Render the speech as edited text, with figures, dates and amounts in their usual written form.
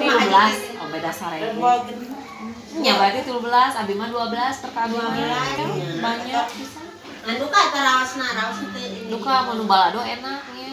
13. Oh beda sareng. Nya berarti 13, abi mah 12 terkabung. Banyak bisa. Anu ka tarawas na rawas teh. Duka mun balado enak nya.